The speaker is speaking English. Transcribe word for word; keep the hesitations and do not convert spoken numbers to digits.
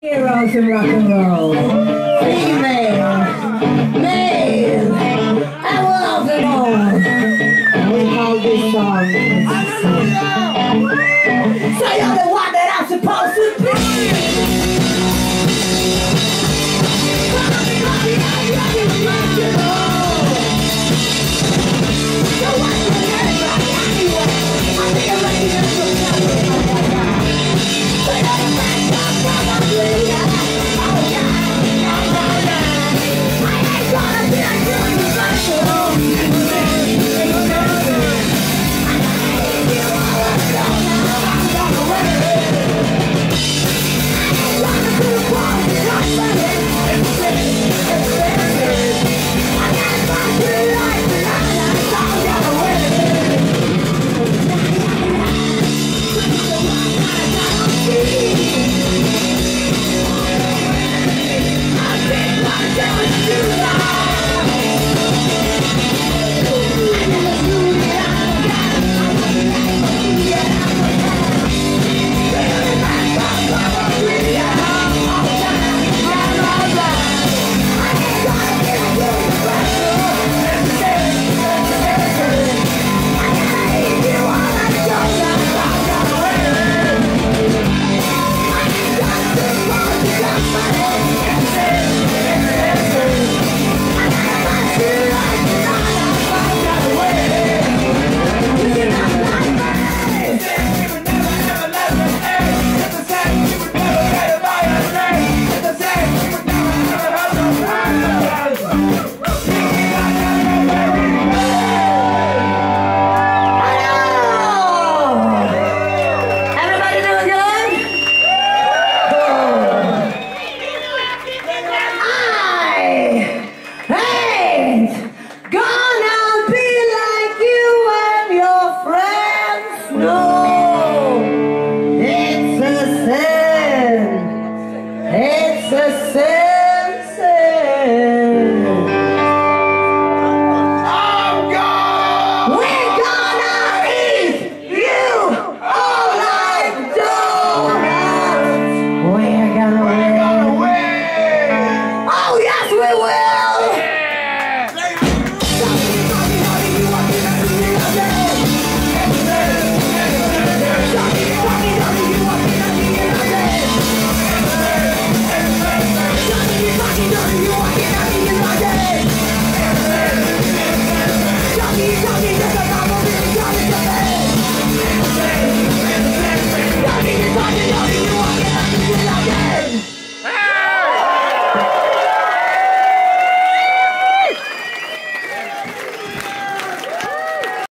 Heroes in rock and roll. Female, male, I love them all. And we call this song. So you're the one that I'm supposed to be. So why you everybody anyway? I think I'm ready to go down with my guy. So you're the best of probably. We're gonna win.